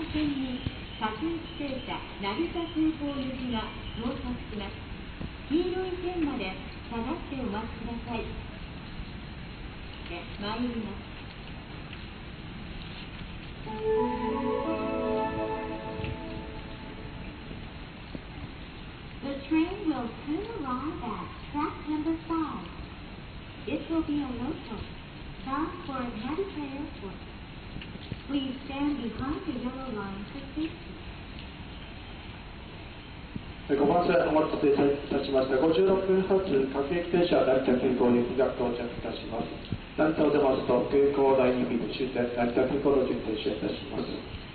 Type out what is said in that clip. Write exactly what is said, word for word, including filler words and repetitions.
線に各駅停車成田空港行きが到着します。黄色い線まで下がってお待ちください。参ります。The train will soon arrive at track number five. It will be a local bound for Narita Airport. Please stand behind the yellow line for safety. ご番線お待たせいたしました。ごじゅうろっぷん発各駅停車成田空港行きが到着いたします。成田を出ますと空港第二便終点成田空港路順停車いたします。